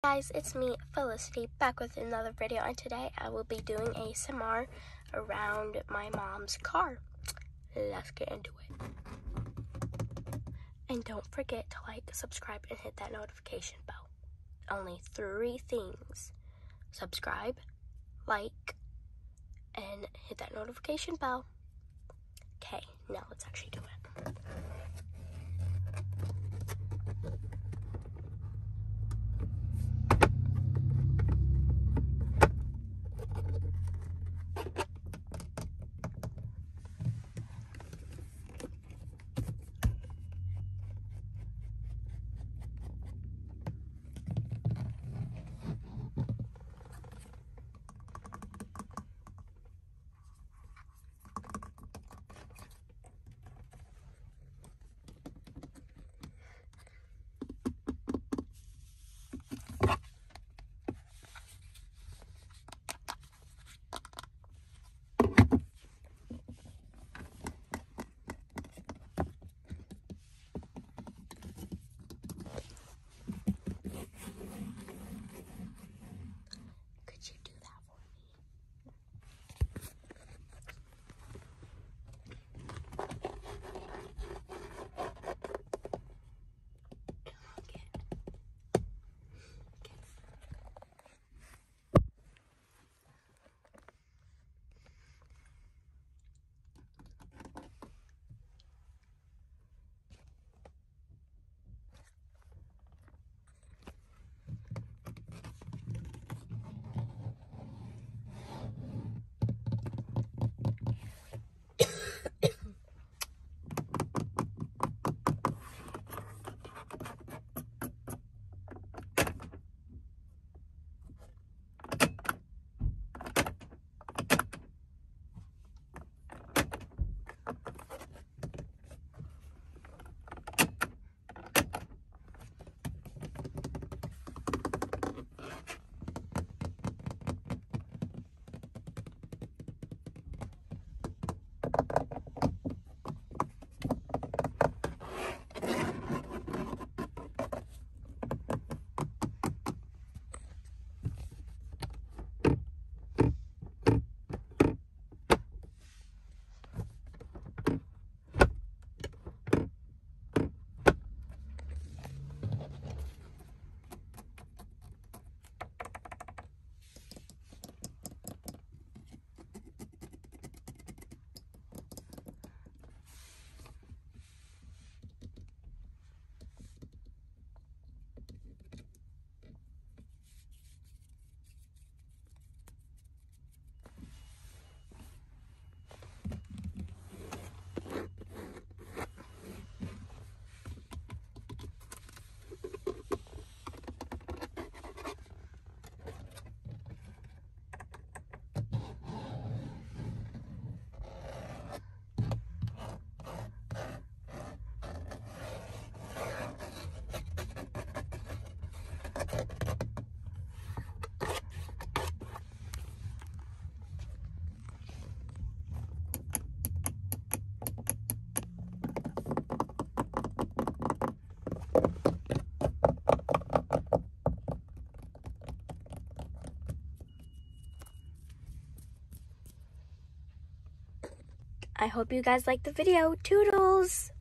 guys, it's me, Felicity, back with another video, and today I will be doing ASMR around my mom's car. Let's get into it. And don't forget to like, subscribe, and hit that notification bell. Only 3 things. Subscribe, like, and hit that notification bell. Okay, now let's actually do it. I hope you guys liked the video. Toodles!